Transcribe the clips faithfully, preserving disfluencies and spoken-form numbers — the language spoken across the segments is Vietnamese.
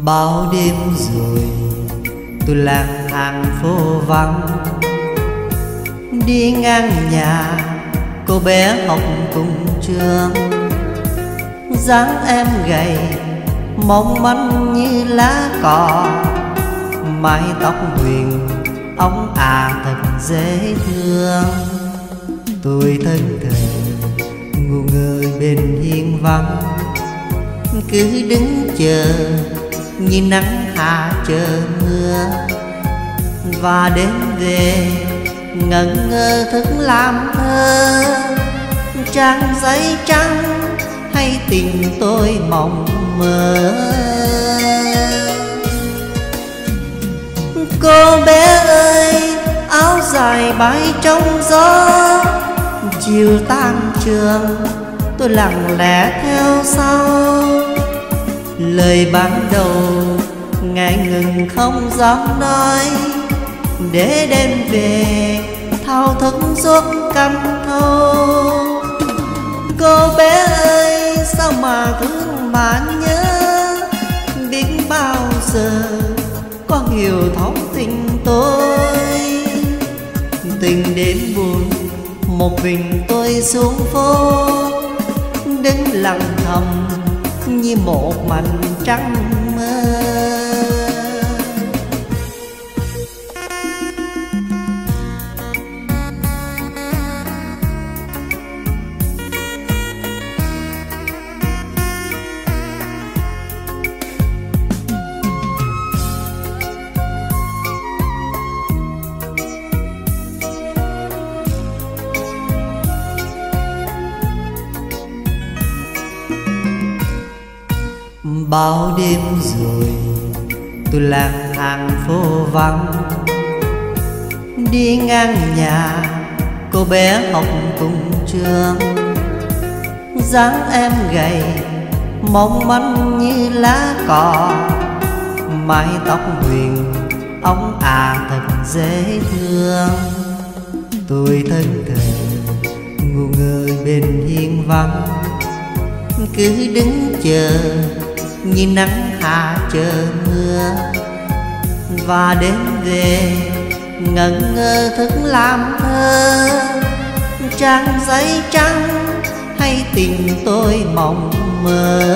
Bao đêm rồi tôi lang thang phố vắng, đi ngang nhà cô bé học cùng trường. Dáng em gầy mong manh như lá cỏ, mái tóc huyền óng ả thật dễ thương. Tôi thân thờ ngu ngơ bên hiên vắng, cứ đứng chờ như nắng hạ chờ mưa. Và đêm về ngẩn ngơ thức làm thơ, trang giấy trắng hay tình tôi mộng mơ. Cô bé ơi áo dài bay trong gió, chiều tan trường tôi lặng lẽ theo sau. Lời ban đầu ngại ngừng không dám nói, để đêm về thao thức suốt căm thâu. Cô bé ơi sao mà thương mà nhớ, biết bao giờ có hiểu thấu tình tôi. Tình đến buồn một mình tôi xuống phố, đứng lặng thầm như một mảnh trắng mơ. Bao đêm rồi tôi lang thang phố vắng, đi ngang nhà cô bé học cùng trường. Dáng em gầy mong manh như lá cỏ, mái tóc huyền óng ả thật dễ thương. Tôi thân thờ ngu ngơ bên hiên vắng, cứ đứng chờ như nắng hạ chờ mưa. Và đêm về ngẩn ngơ thức làm thơ, trang giấy trắng hay tình tôi mộng mơ.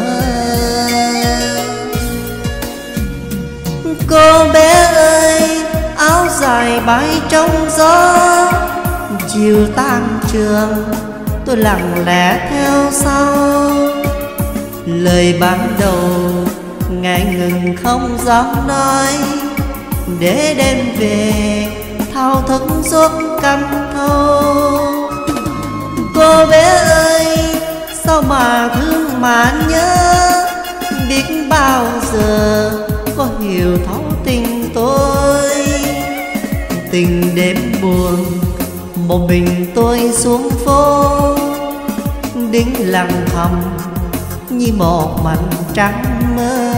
Cô bé ơi áo dài bay trong gió, chiều tan trường tôi lặng lẽ theo sau. Lời ban đầu ngại ngừng không dám nói, để đêm về thao thức suốt căm thâu. Cô bé ơi sao mà thương mà nhớ, biết bao giờ có hiểu thấu tình tôi. Tình đêm buồn một mình tôi xuống phố, đứng lặng thầm như một mảnh trắng mơ.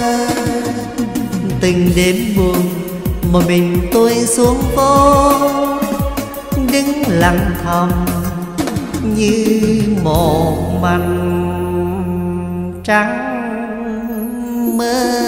Tình đêm buồn một mình tôi xuống phố, đứng lặng thầm như một mảnh trắng mơ.